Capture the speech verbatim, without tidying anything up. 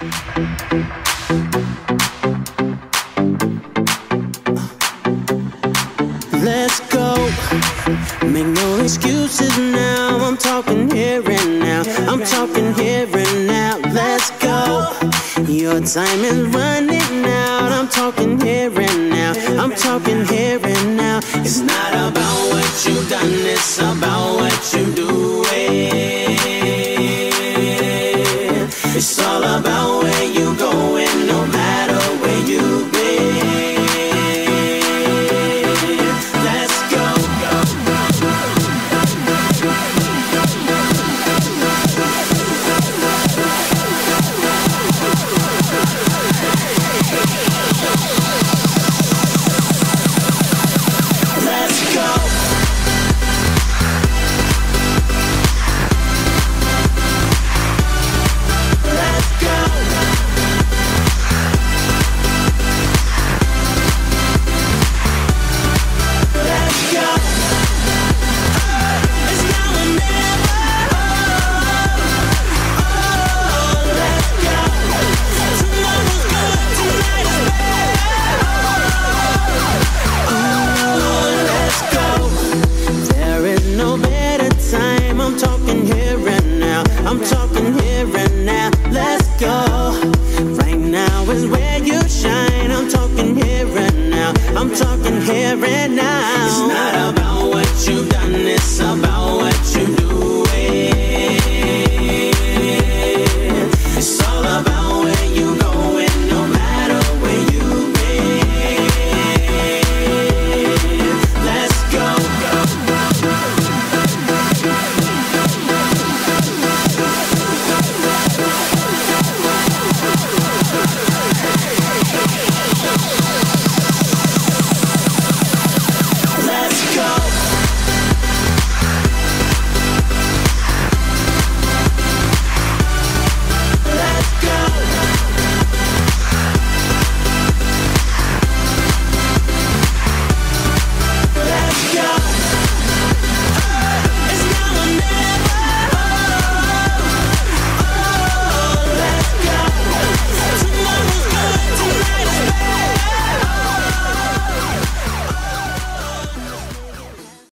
Let's go. Make no excuses now. I'm talking here and now. I'm talking here and now. Let's go. Your time is running out. I'm talking here and now. I'm talking here and now. It's not about what you've done, it's about what you're doing. It's all about where you're going, no matter